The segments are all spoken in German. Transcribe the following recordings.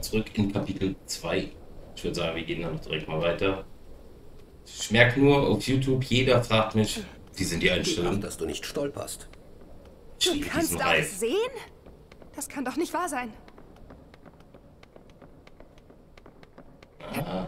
zurück in Kapitel 2. Ich würde sagen, wir gehen dann direkt mal weiter. Ich merke nur auf YouTube, jeder fragt mich, wie sind die Gib Acht, Einstellungen? dass du nicht stolperst. Ich Du liebe kannst diesen auch Reif. sehen? Das kann doch nicht wahr sein. Ah,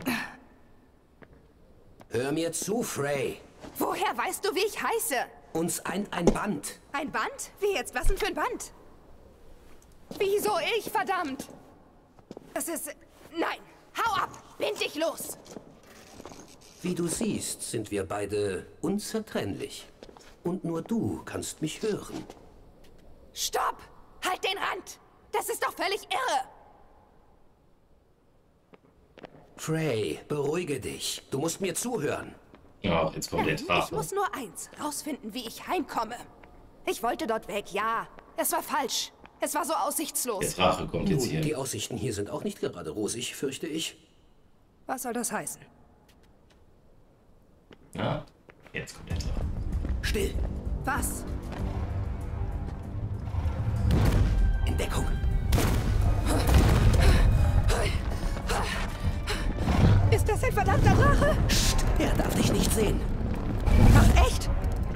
Hör mir zu, Frey. Woher weißt du, wie ich heiße? Uns eint ein Band. Ein Band? Wie jetzt? Was denn für ein Band? Wieso ich, verdammt? Das ist... Nein! Hau ab! Bind dich los! Wie du siehst, sind wir beide unzertrennlich. Und nur du kannst mich hören. Stopp! Halt den Rand! Das ist doch völlig irre! Frey, beruhige dich. Du musst mir zuhören. ja, jetzt kommt der Nein, ich Drache. muss nur eins. Rausfinden, wie ich heimkomme. Ich wollte dort weg, ja. Es war falsch. Es war so Der aussichtslos. Drache kommt jetzt Nun, die hier. Aussichten hier sind auch nicht gerade rosig, fürchte ich. Was soll das heißen? Ja, jetzt kommt der Drache. Still. Was? In Deckung. Ist das ein verdammter Drache? Psst, er darf dich nicht sehen. Ach, echt?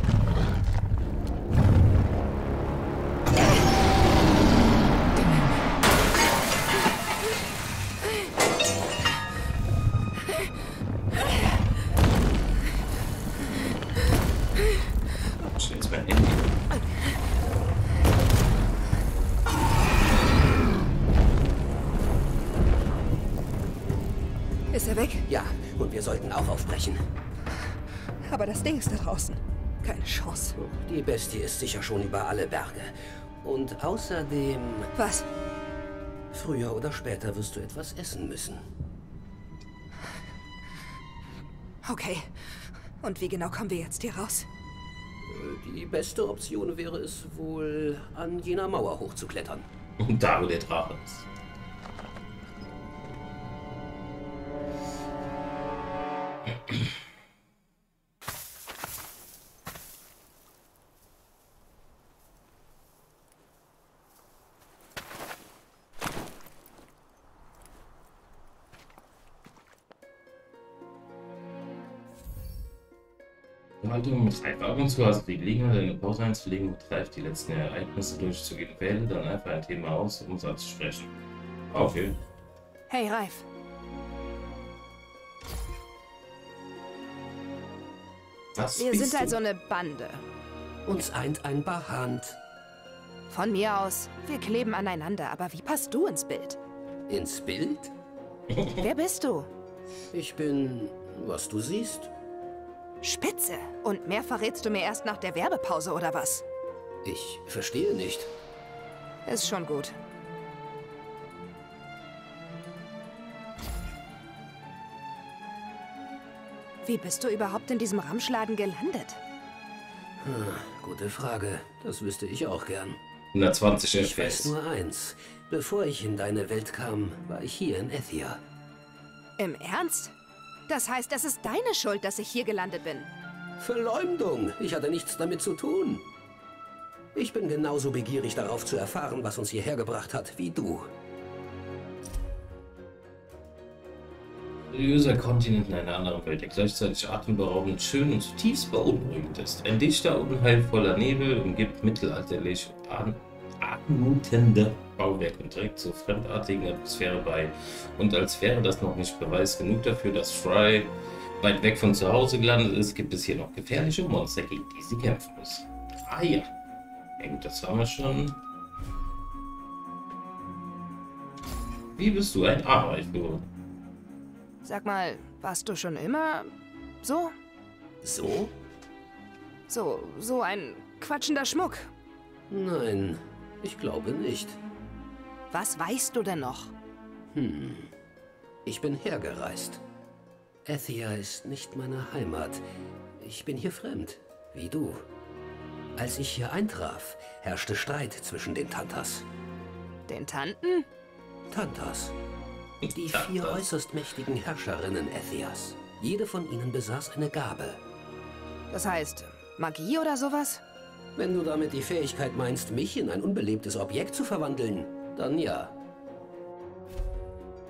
Ich jetzt mein Handy. Ist er weg? Ja, und wir sollten auch aufbrechen. Aber das Ding ist da draußen. Keine Chance. Die Bestie ist sicher schon über alle Berge. Und außerdem, Was? früher oder später wirst du etwas essen müssen. Okay. Und wie genau kommen wir jetzt hier raus? Die beste Option wäre es wohl, an jener Mauer hochzuklettern. Und da, wo der Drache ist. Haltung mit Reif ab und zu, also die Gelegenheit, eine Pause einzulegen und Reif die letzten Ereignisse durchzugehen. Wähle dann einfach ein Thema aus, um es anzusprechen. Okay. Hey, Reif. Was Wir bist sind du? also eine Bande. Uns eint ein Bahand. Von mir aus, wir kleben aneinander. Aber wie passt du ins Bild? Ins Bild? Wer bist du? Ich bin, was du siehst. Spitze. Und mehr verrätst du mir erst nach der Werbepause, oder was? Ich verstehe nicht. Ist schon gut. Wie bist du überhaupt in diesem Ramschladen gelandet? Gute Frage. Das wüsste ich auch gern. 120 Ich weiß FPS. nur eins. Bevor ich in deine Welt kam, war ich hier in Ethia. Im Ernst? Das heißt, es ist deine Schuld, dass ich hier gelandet bin. Verleumdung. Ich hatte nichts damit zu tun. Ich bin genauso begierig darauf zu erfahren, was uns hierher gebracht hat, wie du. Mysteriöser Kontinent in einer anderen Welt, der gleichzeitig atemberaubend schön und zutiefst beunruhigend ist. Ein dichter, unheilvoller Nebel umgibt mittelalterlich anmutende Bauwerk und trägt zur fremdartigen Atmosphäre bei. Und als wäre das noch nicht Beweis genug dafür, dass Fry weit weg von zu Hause gelandet ist, gibt es hier noch gefährliche Monster, gegen die sie kämpfen muss. Ah ja. Ja gut, das haben wir schon. Wie bist du ein Arbeiter geworden? Sag mal, warst du schon immer so? So? So ein quatschender Schmuck. Nein, ich glaube nicht. Was weißt du denn noch? Ich bin hergereist. Ethia ist nicht meine Heimat. Ich bin hier fremd, wie du. Als ich hier eintraf, herrschte Streit zwischen den Tantas. Den Tanten? Tantas. Die 4 äußerst mächtigen Herrscherinnen Ethias. Jede von ihnen besaß eine Gabe. Das heißt, Magie oder sowas? Wenn du damit die Fähigkeit meinst, mich in ein unbelebtes Objekt zu verwandeln, dann ja.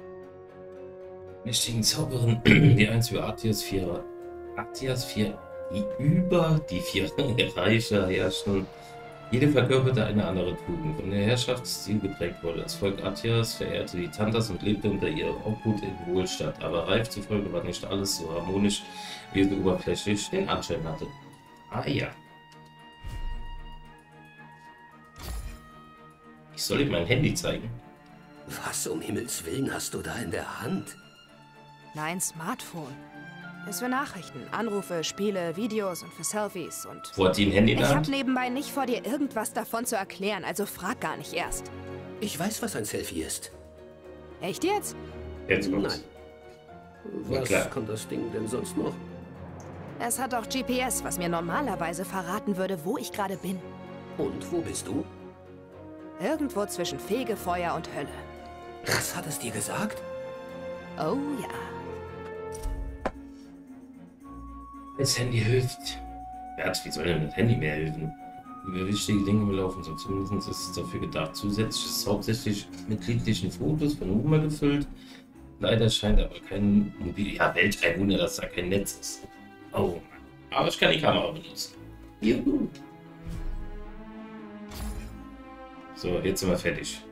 mächtigen Zauberin, die einst über Artias 4, die über die 4 Reiche herrschten. Jede verkörperte eine andere Tugend. Von der Herrschaftsstil geprägt wurde. Das Volk Artias verehrte die Tantas und lebte unter ihrer Obhut in Wohlstand. Aber Reif zufolge war nicht alles so harmonisch, wie es oberflächlich den Anschein hatte. Ah ja. Ich soll ihm mein Handy zeigen. Was um Himmels Willen hast du da in der Hand? Nein, Smartphone. Ist für Nachrichten, Anrufe, Spiele, Videos und für Selfies und... Wo hat die ein Handy in Ich der hab Hand? nebenbei nicht vor, dir irgendwas davon zu erklären, also frag gar nicht erst. Ich weiß, was ein Selfie ist. Echt jetzt? Jetzt kommt's. Nein. Na Was klar. kann das Ding denn sonst noch? Es hat auch GPS, was mir normalerweise verraten würde, wo ich gerade bin. Und wo bist du? Irgendwo zwischen Fegefeuer und Hölle. Was hat es dir gesagt? Oh ja. Das Handy hilft. Ja, wie soll denn das Handy mehr helfen? Über wichtige Dinge belaufen, so zumindest ist es dafür gedacht. Zusätzlich ist es hauptsächlich mit kindlichen Fotos von Humor gefüllt. Leider scheint aber kein Mobil... Ja, welch ein Wunder, dass da kein Netz ist. Oh Mann. Aber ich kann die Kamera benutzen. Juhu. So, jetzt sind wir fertig.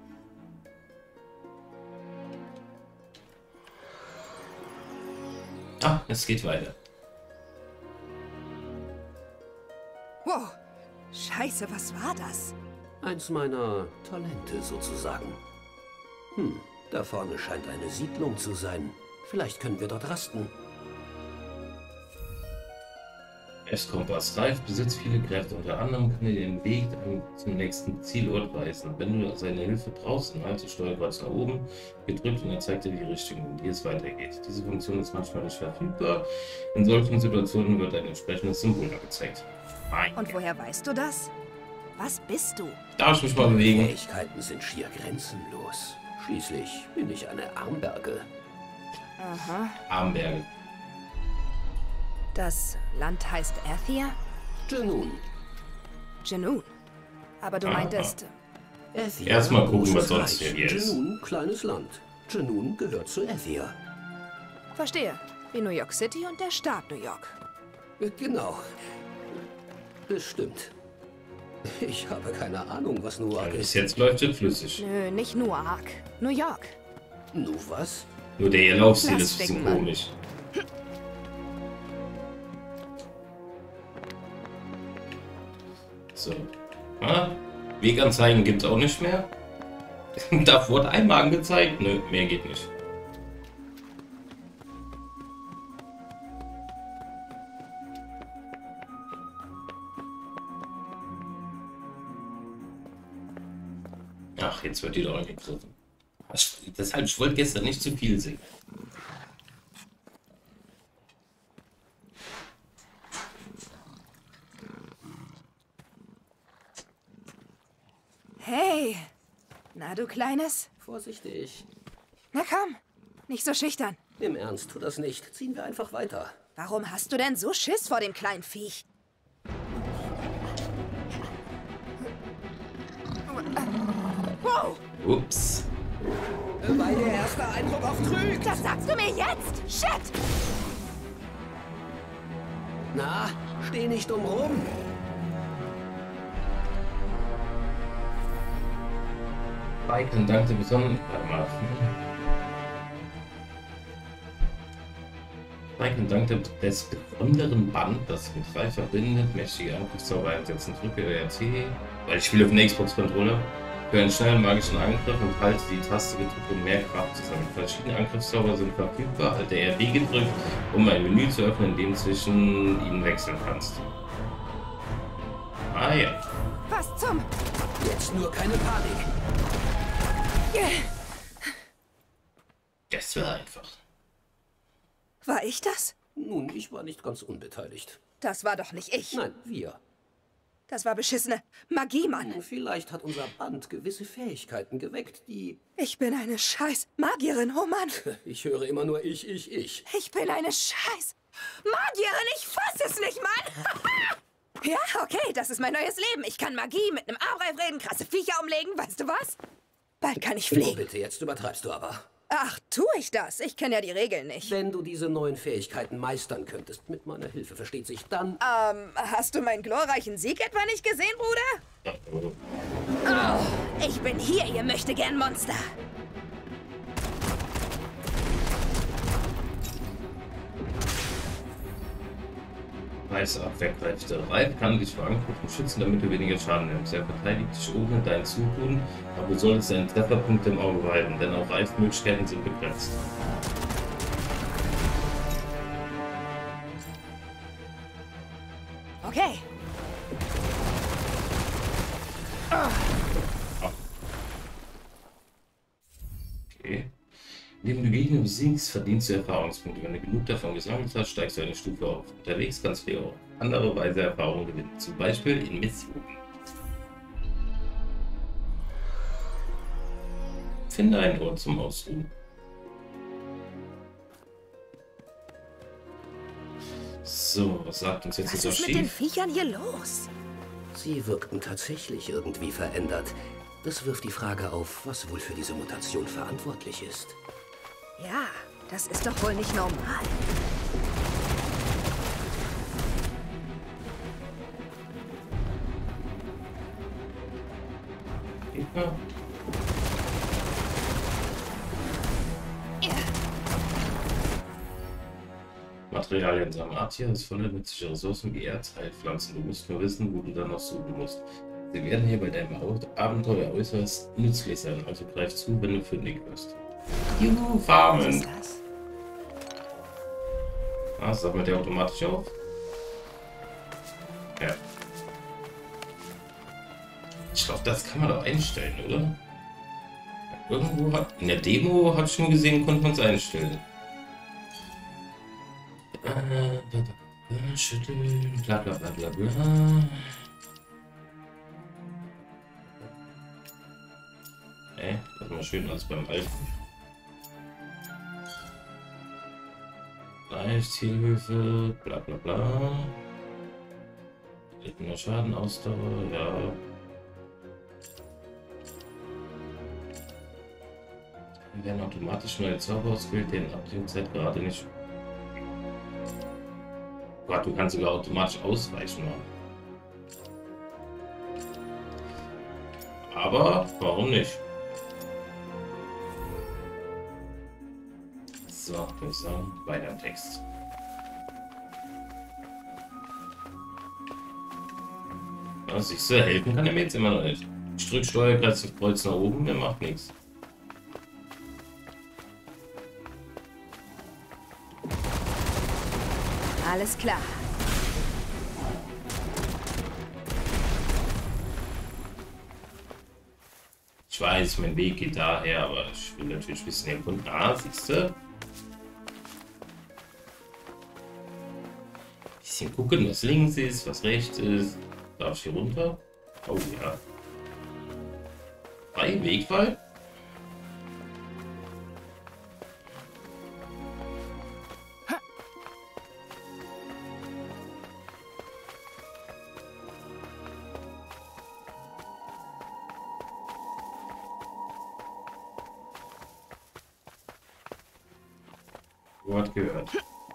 Ah, es geht weiter. Wow. Scheiße, was war das? Eins meiner Talente sozusagen. Da vorne scheint eine Siedlung zu sein. Vielleicht können wir dort rasten. S-Kompass Reif besitzt viele Kräfte, unter anderem kann er den Weg zum nächsten Zielort weisen. Wenn du seine Hilfe brauchst, dann halte Steuerkreuz nach oben gedrückt und er zeigt dir die Richtung, in die es weitergeht. Diese Funktion ist manchmal nicht verfügbar. In solchen Situationen wird ein entsprechendes Symbol angezeigt. Und woher weißt du das? Was bist du? Darf ich mich mal bewegen? Fähigkeiten sind schier grenzenlos. Schließlich bin ich eine Armberge. Aha. Armberge. Das Land heißt Athia? Junun. Junun. Aber du Aha. meintest... Athia, Erstmal gucken, was großes sonst Reich. hier ist. Junun, kleines Land. Junun gehört zu Athia. Verstehe. Wie New York City und der Staat New York. Genau. Bestimmt. Ich habe keine Ahnung, was Newark Bis ist. jetzt läuft es flüssig. Nö, nicht Newark. New York. Nu was? Nur der ihr Laufstil Lass ist ein bisschen ficken, Mann. komisch. So. Ah, Weganzeigen gibt es auch nicht mehr. Da wurde einmal angezeigt. Nö, mehr geht nicht. Ach, jetzt wird die doch angegriffen. Deshalb, ich wollte gestern nicht zu viel singen. Hey. Na, du Kleines? Vorsichtig. Na komm. Nicht so schüchtern. Im Ernst, tu das nicht. Ziehen wir einfach weiter. Warum hast du denn so Schiss vor dem kleinen Viech? Wow. Ups. Weil der erste Eindruck oft trügt. Das sagst du mir jetzt? Shit. Na, steh nicht dumm rum. Baiken dankte besonders. Warte mal. Baiken dankte des besonderen Band, das mit drei verbindet, mächtige Angriffszauber einsetzen. Drücke RT, weil ich spiele auf dem Xbox-Controller, für einen schnellen magischen Angriff und halte die Taste gedrückt, um mehr Kraft zu sammeln. Verschiedene Angriffszauber sind verfügbar, halte RB gedrückt, um ein Menü zu öffnen, in dem zwischen ihnen wechseln kannst. Ah ja. Was zum... Jetzt nur keine Panik. Das war einfach. War ich das? Nun, ich war nicht ganz unbeteiligt. Das war doch nicht ich. Nein, wir. Das war beschissene Magie, Mann. Vielleicht hat unser Band gewisse Fähigkeiten geweckt, die... Ich bin eine scheiß Magierin, oh Mann. Ich höre immer nur ich. Ich bin eine scheiß Magierin, ich fass es nicht, Mann. Ja, okay, das ist mein neues Leben. Ich kann Magie mit einem Armreif reden, krasse Viecher umlegen, weißt du was? Bald kann ich Oh, fliegen. bitte, jetzt übertreibst du aber. Ach, tue ich das? Ich kenne ja die Regeln nicht. Wenn du diese neuen Fähigkeiten meistern könntest, mit meiner Hilfe, versteht sich, dann... Hast du meinen glorreichen Sieg etwa nicht gesehen, Bruder? Oh, ich bin hier, ihr Möchtegern-Monster. Weiße Abwehrkräfte. Ralf kann dich vor Angriffen schützen, damit du weniger Schaden nimmst. Er verteidigt dich ohne dein Zutun, aber du solltest deine Trefferpunkte im Auge behalten, denn auch Ralfs Möglichkeiten sind begrenzt. Okay. Okay. Indem du Gegner besiegst, verdienst du Erfahrungspunkte. Wenn du genug davon gesammelt hast, steigst du eine Stufe auf. Unterwegs kannst du auf andere Weise Erfahrungen gewinnen. Zum Beispiel in Missionen. Finde einen Ort zum Ausruhen. So, was sagt uns jetzt Was dieser ist mit den Schiff? Viechern hier los? Sie wirkten tatsächlich irgendwie verändert. Das wirft die Frage auf, was wohl für diese Mutation verantwortlich ist. Ja, das ist doch wohl nicht normal. Gegner? Materialien sammeln. Artia ist voller nützlicher Ressourcen wie Erz, Heilpflanzen. Du musst nur wissen, wo du danach suchen musst. Sie werden hier bei deinem Abenteuer äußerst nützlich sein, also greif zu, wenn du fündig wirst. Juhu, Was Farmen! ist das? Ah, sammelt der automatisch auf? Ja. Ich glaube, das kann man doch einstellen, oder? Irgendwo hat... In der Demo habe ich schon gesehen, konnte man es einstellen. Schütteln, bla bla bla bla bla. Das war schön alles beim Alten. Leicht, Zielhilfe, bla bla bla. Nur Schadenausdauer, ja. Wir werden automatisch neue Zauber ausgewählt, den Abklingzeit gerade nicht. Gott, du kannst sogar automatisch ausweichen machen. Aber warum nicht? So, würde ich sagen, weiter im Text. Ja, siehst du, helfen kann er mir jetzt immer noch nicht. Ich drück Steuerkreuz auf Kreuz nach oben, der macht nichts. Alles klar. Ich weiß, mein Weg geht daher, aber ich will natürlich ein bisschen erkunden. Ah, siehst du? Bisschen gucken, was links ist, was rechts ist. Darf ich hier runter? Oh ja. Freie Wegwahl? Wort gehört.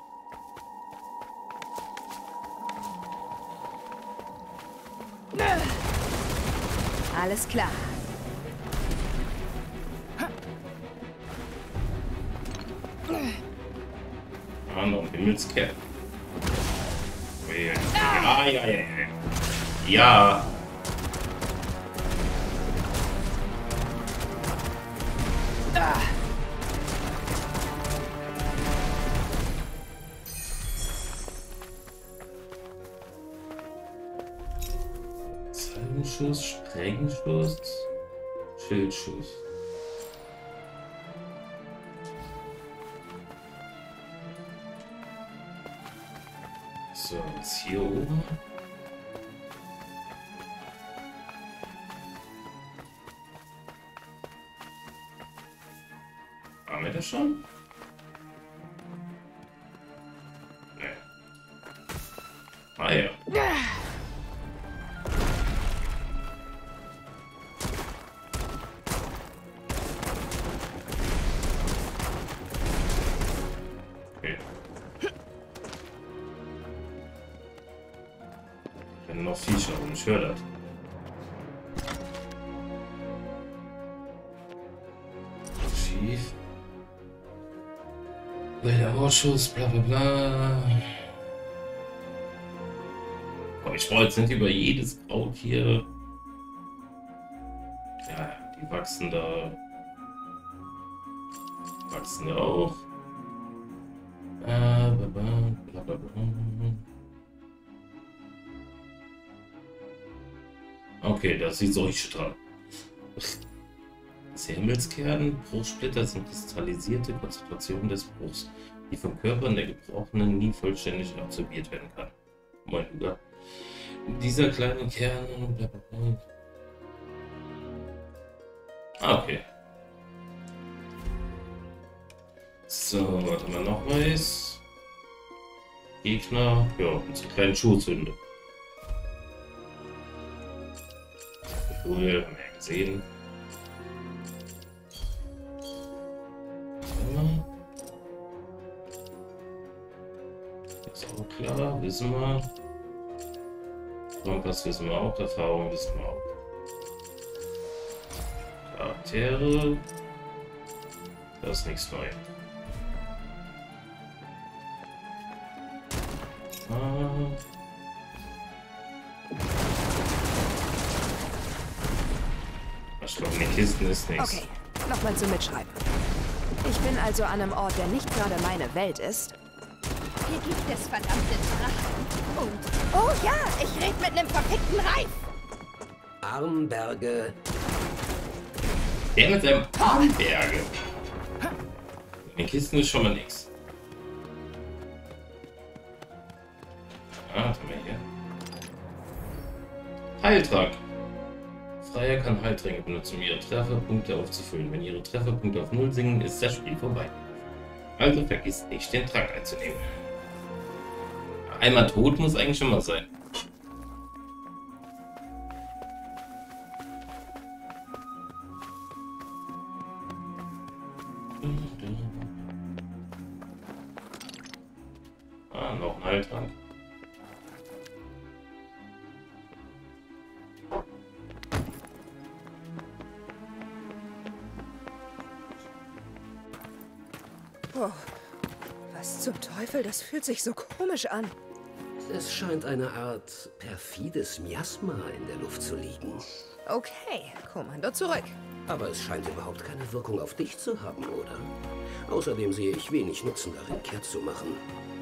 Alles klar. Ah, noch ein Himmelskerl. Ja, ja, ja, ja. Ja. Salvenschuss, Sprengschuss, Schildschuss. So, jetzt hier oben. Haben wir das schon? Nee. Ah ja. rennen noch Viecher rum, ich höre das. Schief. Wilder Ausschuss, bla bla bla. Oh, ich freue mich nicht über jedes Kraut hier. Ja, die wachsen da. Wachsen da auch. Bla bla bla. Okay, da ist die Seuche dran. Himmelskern, Bruchsplitter sind kristallisierte Konzentrationen des Bruchs, die vom Körper der Gebrochenen nie vollständig absorbiert werden kann. Moin, Luga. Dieser kleine Kern... Okay. So, warte mal, noch was. Gegner, ja, unsere kleinen Schuhzünde. Cool, haben wir ja gesehen. Ist auch klar, wissen wir. Kompass wissen wir auch, Erfahrung wissen wir auch. Charaktere. Das ist nichts Neues. Ich glaube, in den Kisten ist nichts. Okay, nochmal zum Mitschreiben. Ich bin also an einem Ort, der nicht gerade meine Welt ist. Hier gibt es verdammte Drachen. Und, oh ja, ich rede mit einem verfickten Reif. Armberge. Der mit seinem Armberge. In den Kisten ist schon mal nichts. Ah, was haben wir hier? Heiltrank. Freier kann Heiltränke benutzen, um ihre Trefferpunkte aufzufüllen. Wenn ihre Trefferpunkte auf 0 sinken, ist das Spiel vorbei. Also vergiss nicht, den Trank einzunehmen. Einmal tot muss eigentlich schon mal sein. Ah, noch ein Heiltrank. Oh, was zum Teufel, das fühlt sich so komisch an. Es scheint eine Art perfides Miasma in der Luft zu liegen. Okay, Kommando zurück. Aber es scheint überhaupt keine Wirkung auf dich zu haben, oder? Außerdem sehe ich wenig Nutzen darin, kehrt zu machen.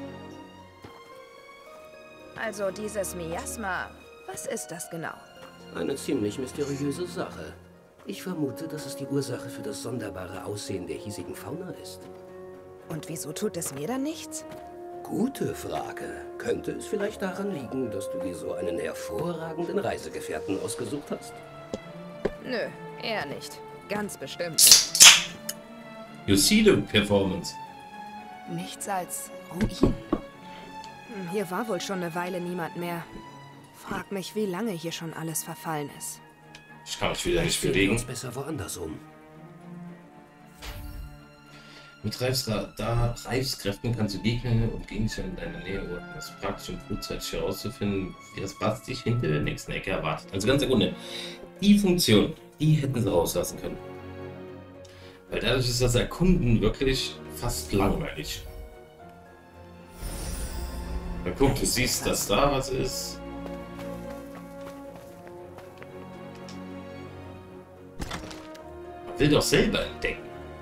Also dieses Miasma, was ist das genau? Eine ziemlich mysteriöse Sache. Ich vermute, dass es die Ursache für das sonderbare Aussehen der hiesigen Fauna ist. Und wieso tut es mir dann nichts? Gute Frage. Könnte es vielleicht daran liegen, dass du dir so einen hervorragenden Reisegefährten ausgesucht hast? Nö, eher nicht. Ganz bestimmt nicht. You see the performance. Nichts als Ruinen. Hier war wohl schon eine Weile niemand mehr. Frag mich, wie lange hier schon alles verfallen ist. Ich kann mich wieder nicht Sehen wir bewegen. uns besser woanders um. Mit Reifskräften kannst du Gegner und Gegenstände in deiner Nähe orten. Das ist praktisch, um frühzeitig herauszufinden, was dich hinter der nächsten Ecke erwartet. Also ganz im Grunde, die Funktion, die hätten sie rauslassen können. Weil dadurch ist das Erkunden wirklich fast langweilig. Na guck, du siehst, dass da was ist. Man will doch selber entdecken.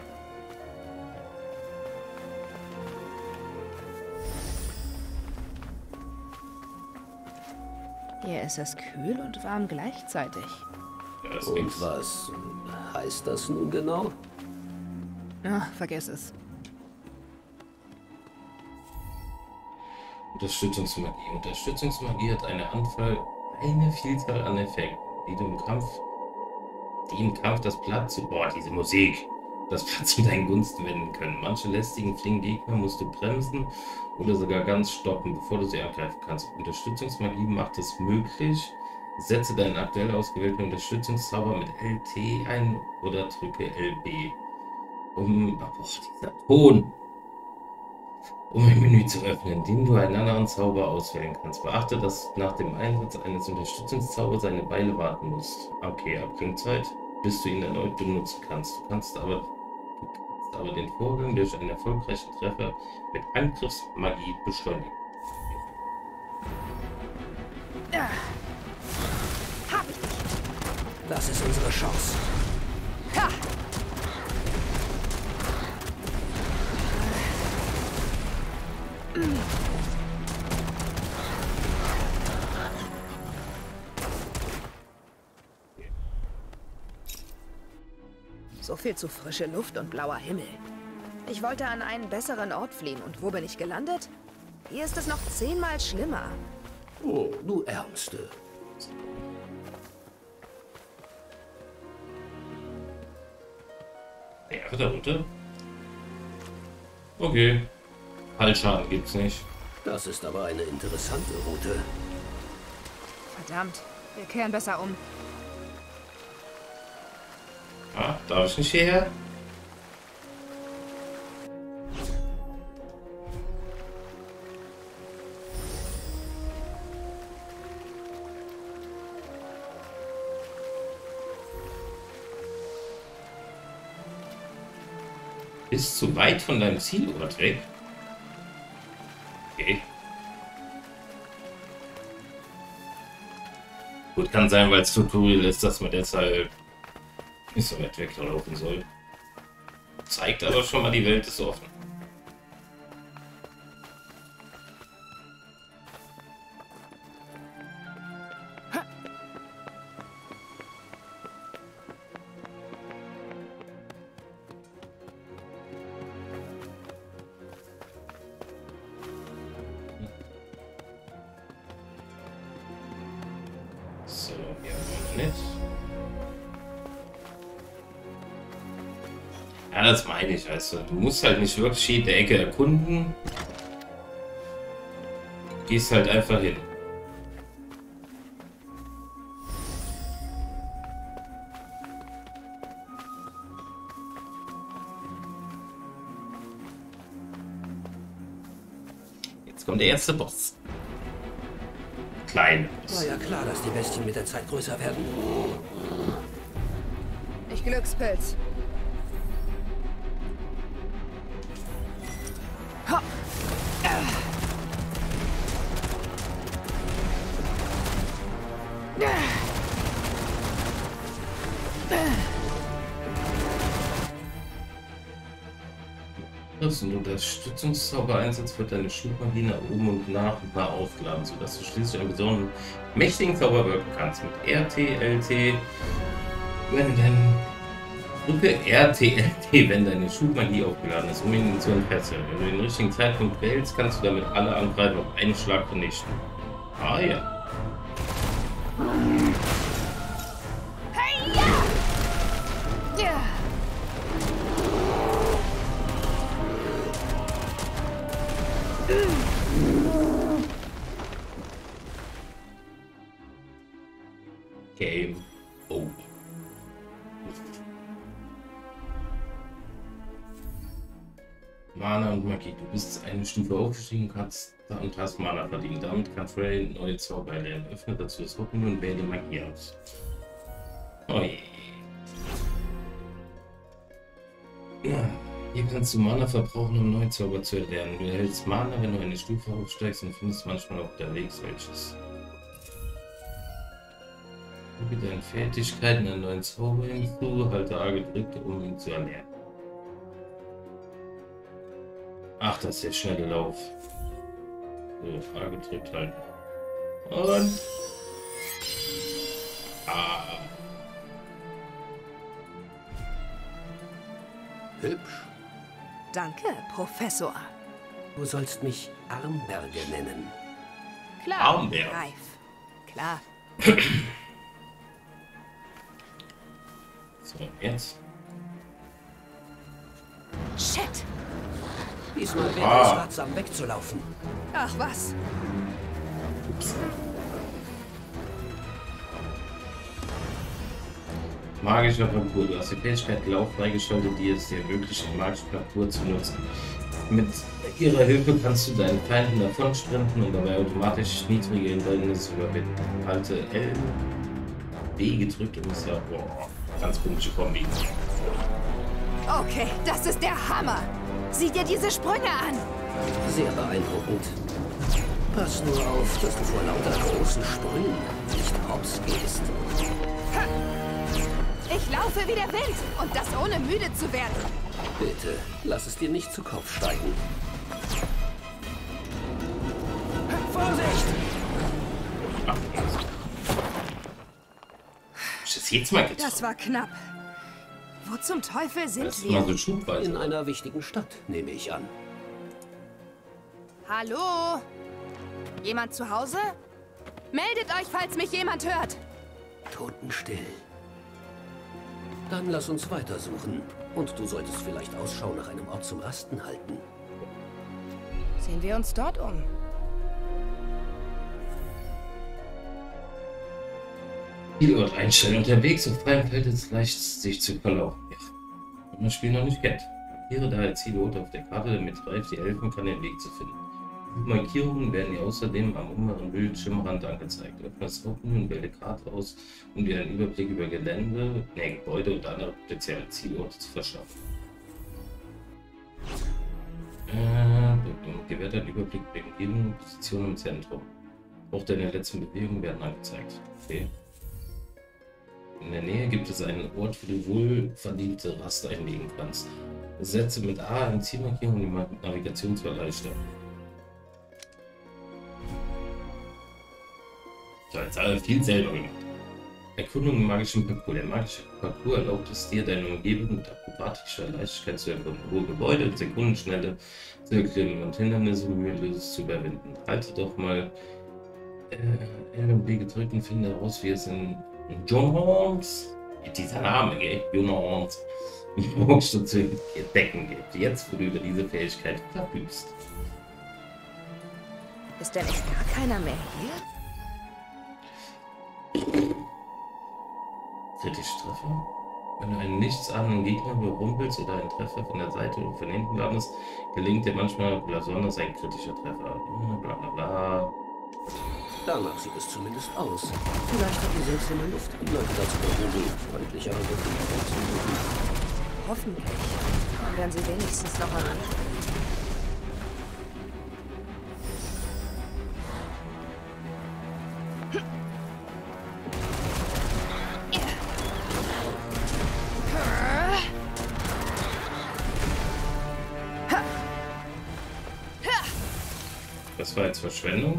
Hier ist es kühl und warm gleichzeitig. Ja, das Und nix. was heißt das nun genau? Ach, vergiss es. Unterstützungsmagie. Unterstützungsmagie hat eine Vielzahl an Effekten, die im Kampf das Blatt zu... Boah, diese Musik! Das Blatt zu deinen Gunsten wenden können. Manche lästigen, flinken Gegner musst du bremsen oder sogar ganz stoppen, bevor du sie angreifen kannst. Unterstützungsmagie macht es möglich. Setze deinen aktuell ausgewählten Unterstützungszauber mit LT ein oder drücke LB. Boah, dieser Ton! Um ein Menü zu öffnen, in dem du einen anderen Zauber auswählen kannst. Beachte, dass du nach dem Einsatz eines Unterstützungszaubers eine Weile warten musst. Okay, Abklingzeit, bis du ihn erneut benutzen kannst. Du kannst aber den Vorgang durch einen erfolgreichen Treffer mit Angriffsmagie beschleunigen. Hab ich dich. Das ist unsere Chance. Ha! So viel zu frische Luft und blauer Himmel. Ich wollte an einen besseren Ort fliehen. Und wo bin ich gelandet? Hier ist es noch 10-mal schlimmer. Oh, du Ärmste. Ja, da runter. Okay. Fallschaden gibt's nicht. Das ist aber eine interessante Route. Verdammt, wir kehren besser um. Ah, darf ich nicht hierher? Bist zu weit von deinem Zielort weg? Okay. Gut, kann sein, weil es Tutorial ist, dass man deshalb nicht so weit weglaufen soll. Zeigt aber schon mal, die Welt ist offen. So, hier haben wir nicht. Ja, das meine ich. Also, du musst halt nicht wirklich jede Ecke erkunden. Gehst halt einfach hin. Jetzt kommt der erste Boss. Kleine Boss. War ja klar, dass die Bestien mit der Zeit größer werden. Ich Glückspilz. Ha! Das und Unterstützungszauber-Einsatz wird deine Schubmagie nach oben und nach aufgeladen, sodass du schließlich einen besonderen mächtigen Zauber wirken kannst. Mit RT, LT, drücke RT, LT, wenn deine Schubmagie aufgeladen ist, um ihn zu entfesseln. Wenn du den richtigen Zeitpunkt wählst, kannst du damit alle Angreifer auf einen Schlag vernichten. Ah ja. Hey, ja! Ja! Game over. Mana und Magie. Du bist eine Stufe aufgestiegen und hast Mana verdient. Damit kann Frey neue Zauber erlernen. Öffne dazu das Hobby und wähle Magie aus. Oh je. Ja, hier kannst du Mana verbrauchen, um neue Zauber zu erlernen. Du erhältst Mana, wenn du eine Stufe aufsteigst und findest manchmal auf der Weg welches. Füge deinen Fertigkeiten einen neuen Zauber hinzu, halte A gedrückt, um ihn zu erlernen. Ach, das ist der schnelle Lauf. So, A gedrückt halten. Und... A. Hübsch. Danke, Professor. Du sollst mich Armberge nennen. Klar. Armberg. Reif. Klar. So, jetzt. Shit. Diesmal wäre es ratsam wegzulaufen. Ach was. Ups. Magischer Parcours. Du hast die Fähigkeit Lauf freigeschaltet, die es dir ermöglicht, den magischen Parcours zu nutzen. Mit ihrer Hilfe kannst du deinen Feinden davon sprinten und dabei automatisch niedrige Hindernisse überwinden. Halte L, B gedrückt und ist ja, boah, ganz komische Kombi. Okay, das ist der Hammer. Sieh dir diese Sprünge an. Sehr beeindruckend. Pass nur auf, dass du vor lauter großen Sprüngen nicht hops gehst. Ich laufe wie der Wind und das ohne müde zu werden. Bitte, lass es dir nicht zu Kopf steigen. Vorsicht! Ach, also. Ist das jetzt mal getroffen? Das war knapp. Wo zum Teufel sind Das ist mal wir? so schubweise. In einer wichtigen Stadt, nehme ich an. Hallo? Jemand zu Hause? Meldet euch, falls mich jemand hört. Totenstill. Dann lass uns weitersuchen. Und du solltest vielleicht Ausschau nach einem Ort zum Rasten halten. Sehen wir uns dort um. Zielort einstellen. Unterwegs auf freiem Feld ist es leicht, sich zu verlaufen. Ja. Wenn man das Spiel noch nicht kennt. Markiere daher Zielort auf der Karte, damit Ralf dir helfen kann, den Weg zu finden. Die Markierungen werden dir außerdem am unteren Bildschirmrand angezeigt. Öffne das Hauptmenü und wähle Karte aus, um dir einen Überblick über Gelände, Gebäude und andere potenzielle Zielorte zu verschaffen. Gewährt einen Überblick über die Umgebung und Position im Zentrum. Auch deine letzten Bewegungen werden angezeigt. Okay. In der Nähe gibt es einen Ort, wo du wohlverdiente Rast einlegen kannst. Setze mit A eine Zielmarkierung, um die Navigation zu erleichtern. So, jetzt haben wir viel selber gemacht. Erkundung im magischen Parcours. Der magische Parcours erlaubt es dir, deine Umgebung mit akrobatischer Leichtigkeit zu erkunden. Hohe Gebäude, sekundenschnelle Zirkel und Hindernisse mühelos zu überwinden. Halte doch mal L und B gedrückt und finde heraus, wie es in Jones, dieser Name, gell? Jones, zu entdecken gibt. Jetzt, wo du über diese Fähigkeit verfügst. Ist denn echt gar keiner mehr hier? Kritische Treffer. Wenn du einen nichtsahnenden Gegner überrumpelst oder einen Treffer von der Seite oder von hinten landest, gelingt dir manchmal besonders ein kritischer Treffer. Bla bla bla. Danach sieht es zumindest aus. Vielleicht hat die seltsame Luft die Leute dazu bewogen, freundlichere Möglichkeiten zu suchen. Hoffentlich. Dann werden sie wenigstens noch einmal. Das war jetzt Verschwendung.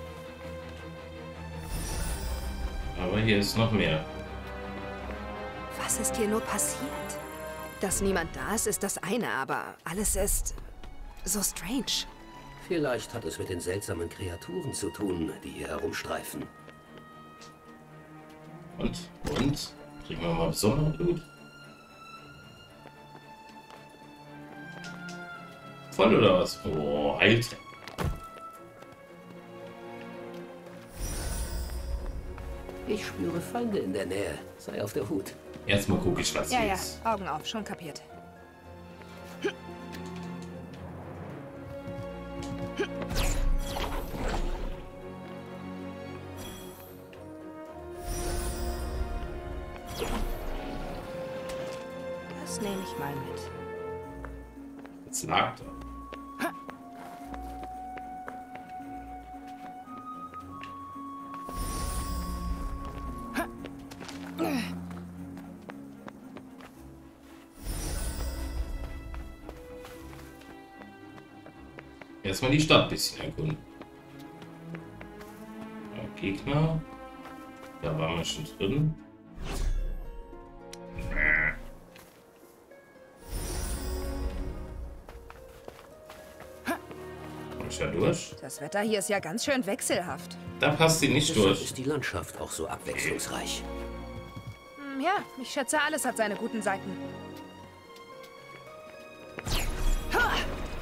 Aber hier ist noch mehr. Was ist hier nur passiert? Dass niemand da ist das eine, aber alles ist so strange. Vielleicht hat es mit den seltsamen Kreaturen zu tun, die hier herumstreifen. Und? Kriegen wir mal besondere Blut? Voll oder was? Oh, Alter. Ich spüre Feinde in der Nähe. Sei auf der Hut. Erstmal gucke ich, was Ja, hier ja, ist. Augen auf, schon kapiert. Das nehme ich mal mit. Jetzt lag da. Erstmal die Stadt ein bisschen erkunden. Ja, Gegner. Da waren wir schon drin. Komm ich da durch? Das Wetter hier ist ja ganz schön wechselhaft. Da passt sie nicht Deshalb durch. ist die Landschaft auch so abwechslungsreich. Ja, ich schätze, alles hat seine guten Seiten. Ha!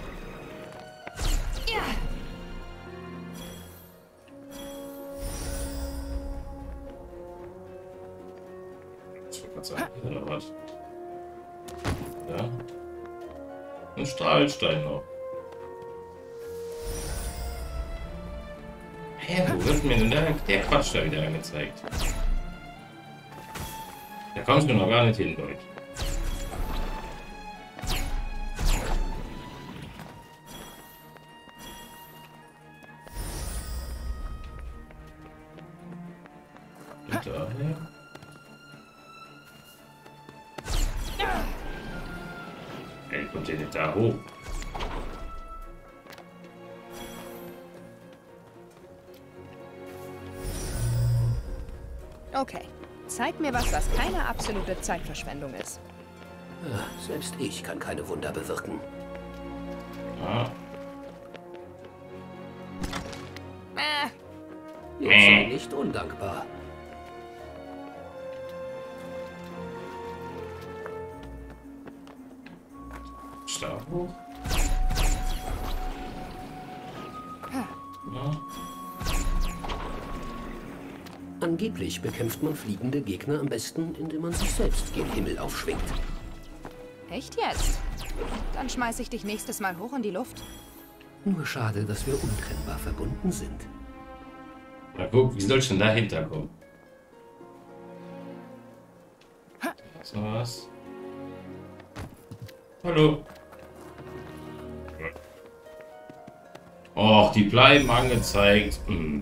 Ja. Ich wollte gerade sagen, hier oder was? Ja. Ein Strahlstein noch. Wo wird mir denn der Quatsch da wieder angezeigt? Da kommst du noch gar nicht hin, Leute. Und daher. Ey, kommt ihr nicht da hoch? Okay. Zeig mir was keine absolute Zeitverschwendung ist. Ja, selbst ich kann keine Wunder bewirken. Ah. Jetzt sei nicht undankbar. Stab hoch. Ja. Angeblich bekämpft man fliegende Gegner am besten, indem man sich selbst gen Himmel aufschwingt. Echt jetzt? Dann schmeiß ich dich nächstes Mal hoch in die Luft. Nur schade, dass wir untrennbar verbunden sind. Na guck, wie soll ich denn dahinter kommen? Was noch was? Hallo. Och, die bleiben angezeigt. Hm.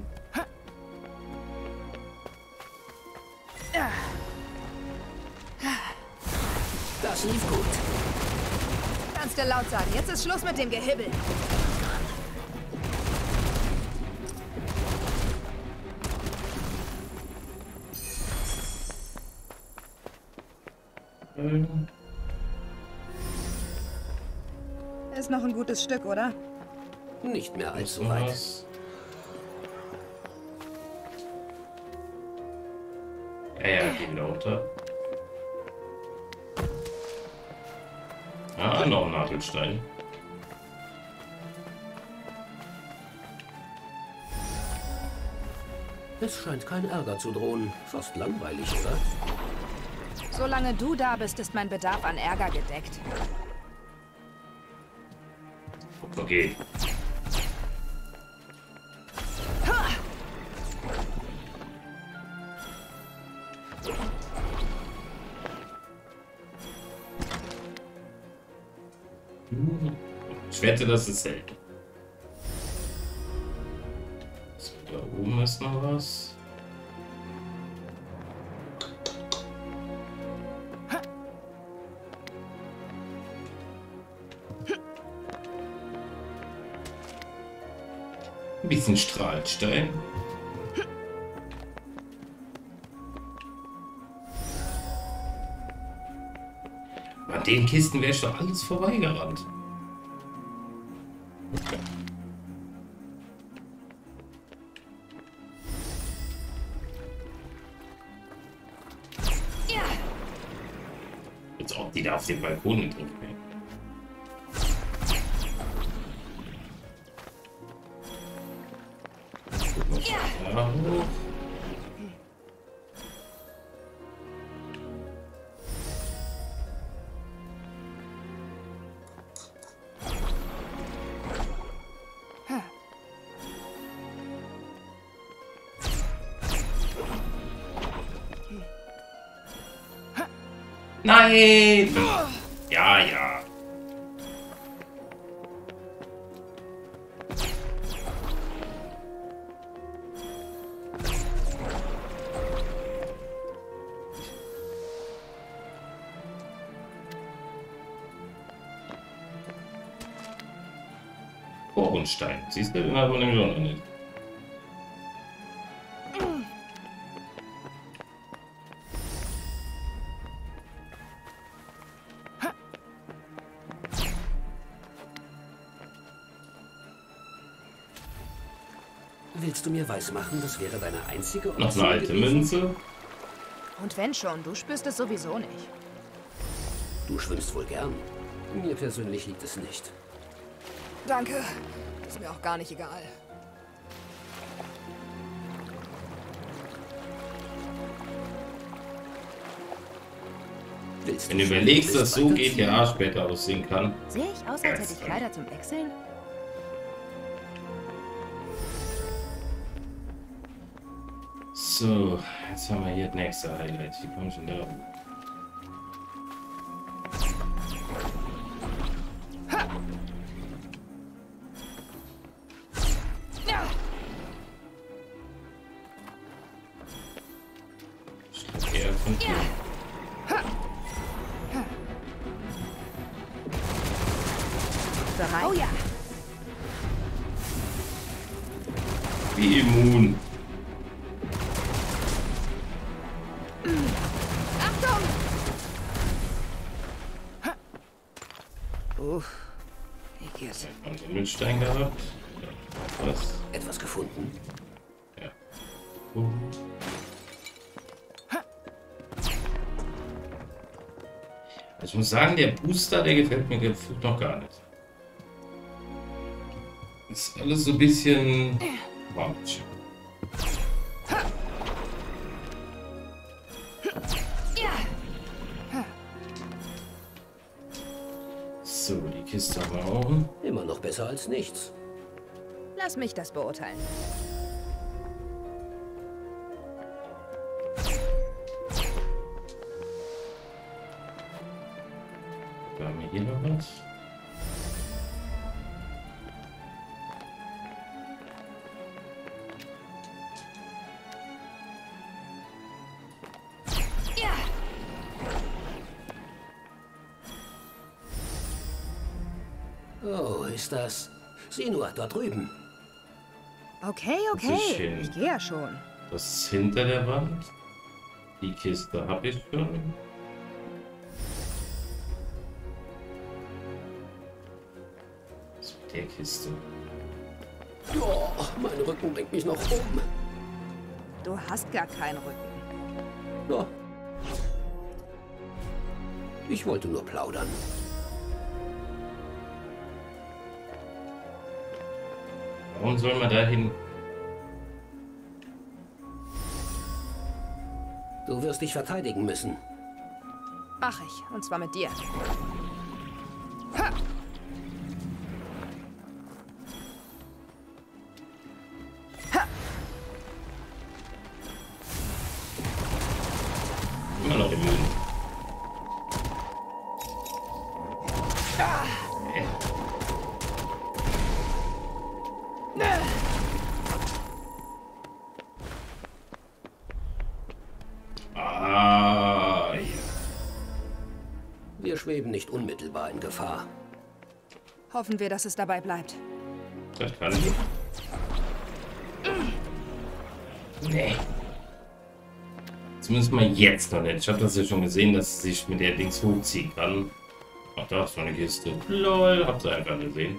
Das lief gut. Kannst du laut sagen, jetzt ist Schluss mit dem Gehibbel. Ist noch ein gutes Stück, oder? Nicht mehr allzu weit. Ja, die lauter. Ah, noch ein Nadelstein. Es scheint kein Ärger zu drohen. Fast langweilig, oder? Solange du da bist, ist mein Bedarf an Ärger gedeckt. Okay. Ich wette, das ist selten. So, da oben ist noch was. Ein bisschen Strahlstein. An den Kisten wäre ich doch alles vorbeigerannt. Jetzt ob die da auf den Balkon drauf gehen. Ja, hoch. Nein! Ja, ja. Bohrenstein. Siehst du, den hat man nämlich auch noch nicht. Willst du mir weismachen, das wäre deine einzige Option Noch eine alte gewesen? Münze. Und wenn schon, du spürst es sowieso nicht. Du schwimmst wohl gern. Mir persönlich liegt es nicht. Danke. Ist mir auch gar nicht egal. Wenn du überlegst, dass so GTA später aussehen kann. Sehe ich aus, als hätte ich Kleider zum Wechseln? So, jetzt haben wir hier das nächste Highlight. Wie komme ich denn da? Eher von hier. Bereit? Oh ja. Wie immun. Achtung! Igitt. Einen Himmelstein gehabt. Was? Etwas gefunden? Ja. Ich muss sagen, der Booster, der gefällt mir gefühlt noch gar nicht. Ist alles so ein bisschen... Wamsch. So, die Kiste haben wir auch. Immer noch besser als nichts. Lass mich das beurteilen. Haben wir hier noch was? Oh, ist das... Sieh nur, dort drüben. Okay, Sicher. okay. Ich gehe ja schon. Das ist hinter der Wand. Die Kiste habe ich schon. Was mit der Kiste? Oh, mein Rücken bringt mich noch um. Du hast gar keinen Rücken. Ja. Ich wollte nur plaudern. Warum soll man da hin? Du wirst dich verteidigen müssen. Mach ich. Und zwar mit dir. Immer noch immun. Ah, ja. Wir schweben nicht unmittelbar in Gefahr. Hoffen wir, dass es dabei bleibt. Das kann ich. Nee. Zumindest mal jetzt noch nicht. Ich habe das ja schon gesehen, dass sie sich mit der Dings hochziehen kann. Ach, da ist noch eine Kiste. Lol, habt ihr einfach gesehen.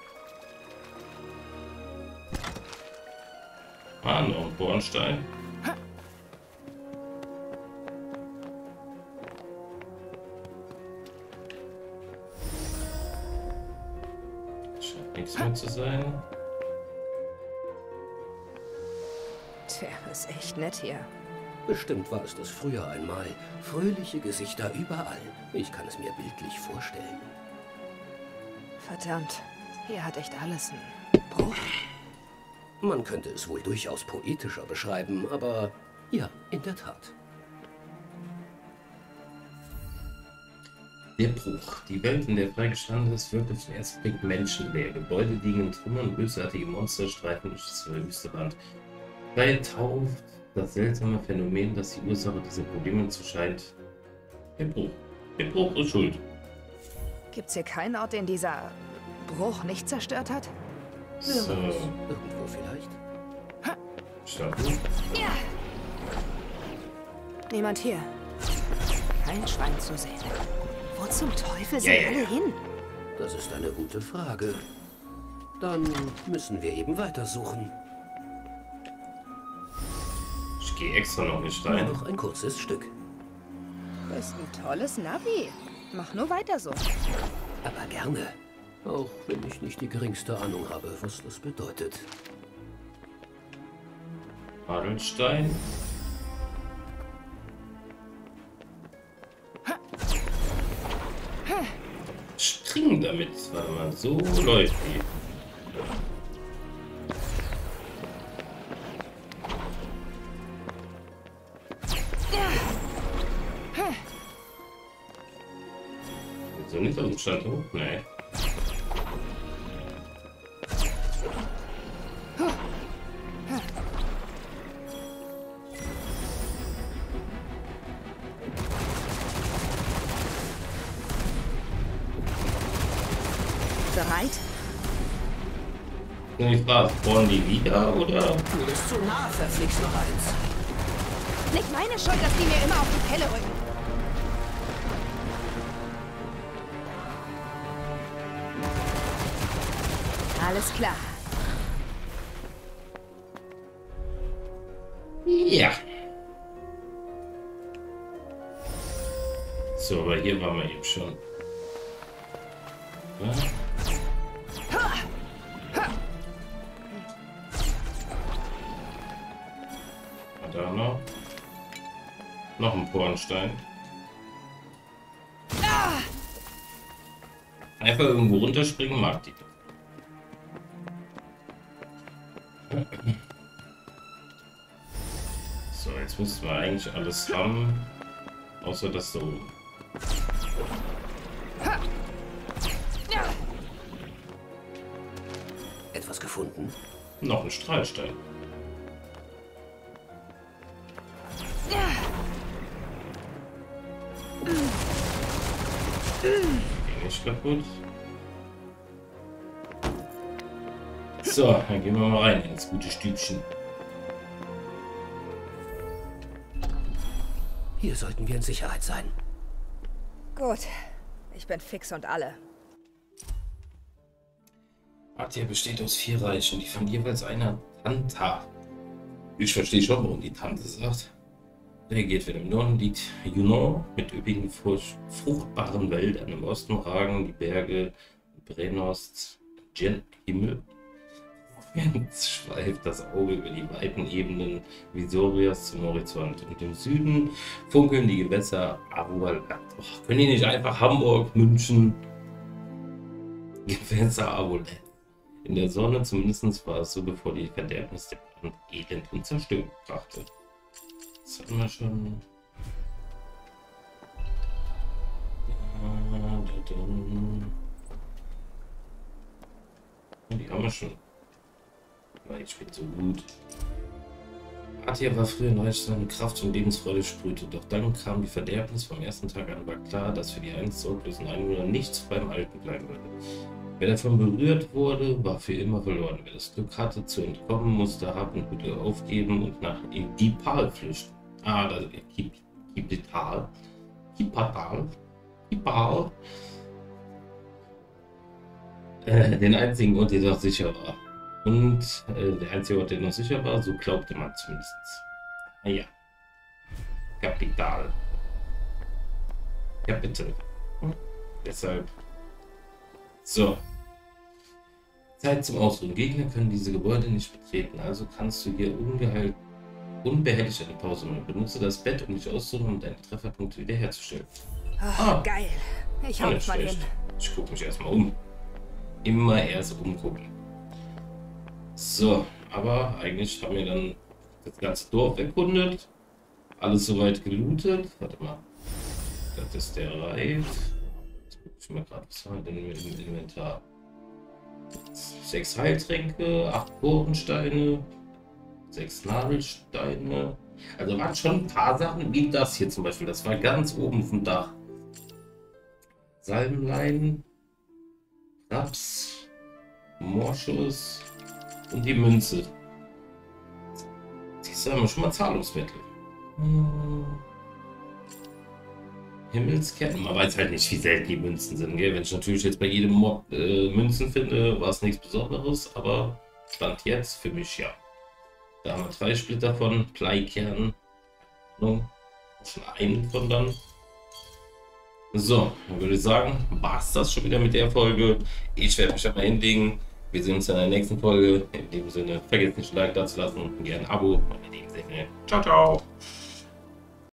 Ah, noch ein Bornstein. Scheint nichts mehr zu sein. Tja, ist echt nett hier. Bestimmt war es das früher einmal. Fröhliche Gesichter überall. Ich kann es mir bildlich vorstellen. Verdammt. Hier hat echt alles einen Bruch. Man könnte es wohl durchaus poetischer beschreiben, aber ja, in der Tat. Der Bruch. Die Welt, in der freigestanden ist, wirkt auf den ersten Blick menschenleer. Gebäude liegen in Trümmern, bösartige Monster streifen durch das wüste Land. Frei tauft das seltsame Phänomen, das die Ursache dieser Probleme zu scheint. Der Bruch. Der Bruch ist schuld. Gibt's hier keinen Ort, den dieser Bruch nicht zerstört hat? So, Irgendwo vielleicht. starten. Ja. Niemand hier. Kein Schwein zu sehen. Wo zum Teufel sind alle hin? Das ist eine gute Frage. Dann müssen wir eben weitersuchen. Ich gehe extra noch nicht Nur rein. noch ein kurzes Stück. Bist ein tolles Navi. Mach nur weiter so. Aber gerne. Auch wenn ich nicht die geringste Ahnung habe, was das bedeutet. Adelstein. Springen damit. Warte mal, so läuft die. Zustand hoch? Nee. Bereit? Ich frage, spawnen die wieder oder? Du bist zu nah, verflixt noch eins. Nicht meine Schuld, dass die mir immer auf die Pelle rücken. Alles klar. Ja. So, aber hier waren wir eben schon. Ja. Und da noch ein Pornstein. Einfach irgendwo runterspringen mag die. So, jetzt müssten wir eigentlich alles haben, außer das da oben. Etwas gefunden? Noch ein Strahlstein. Ging nicht kaputt. So, dann gehen wir mal rein ins gute Stübchen. Hier sollten wir in Sicherheit sein. Gut. Ich bin fix und alle. Atia besteht aus 4 Reichen, die von jeweils einer Tanta. Ich verstehe schon, warum die Tante sagt. Reagiert, wenn im Norden liegt Yunnan mit üppigen, fruchtbaren Wäldern. Im Osten ragen die Berge Brenost, Himmel. Jetzt schweift das Auge über die weiten Ebenen Visorias zum Horizont. Und im Süden funkeln die Gewässer Arual. Können die nicht einfach Hamburg, München? Gewässer Arual. In der Sonne zumindest war es so, bevor die Verderbnis der Brand, Elend und Zerstörung brachte. Das hatten wir schon. Die haben wir schon. Ich bin so gut. Atia war früher neu, seine Kraft und Lebensfreude sprühte, doch dann kam die Verderbnis. Vom ersten Tag an war klar, dass für die einst sorglosen Einwohner nichts beim Alten bleiben würde. Wer davon berührt wurde, war für immer verloren. Wer das Glück hatte zu entkommen, musste Hab und Güter aufgeben und nach Gipal flüchten. Das Gipal. Den einzigen Ort, der noch sicher war. Und der einzige Ort, der noch sicher war, so glaubte man zumindest. Naja. Kapital. Ja, bitte. Deshalb. So. Zeit zum Ausruhen. Gegner können diese Gebäude nicht betreten, also kannst du hier unbehelligt eine Pause machen. Benutze das Bett, um dich auszuruhen und deine Trefferpunkte wiederherzustellen. Geil. Ich hau mich mal hin. Ich gucke mich erstmal um. Immer erst umgucken. So, aber eigentlich haben wir dann das ganze Dorf erkundet. Alles soweit gelootet. Warte mal. Das ist der Reif. Jetzt gucke ich mal gerade, was haben wir denn mit dem Inventar? 6 Heiltränke, 8 Bohrensteine, 6 Nadelsteine. Also waren schon ein paar Sachen, wie das hier zum Beispiel. Das war ganz oben vom Dach. Salbenlein, Raps, Morschuss und die Münze. Siehst du, haben wir schon mal Zahlungsmittel. Himmelsketten, man weiß halt nicht, wie selten die Münzen sind. Gell? Wenn ich natürlich jetzt bei jedem Mob Münzen finde, war es nichts Besonderes, aber Stand jetzt für mich ja. Da haben wir 3 Splitter von Bleikern. Schon einen von dann. So, dann würde ich sagen, war es das schon wieder mit der Folge. Ich werde mich einmal hinlegen. Wir sehen uns in der nächsten Folge. In dem Sinne, vergesst nicht ein Like da zu lassen und gerne ein Abo. Und in dem Sinne, ciao, ciao.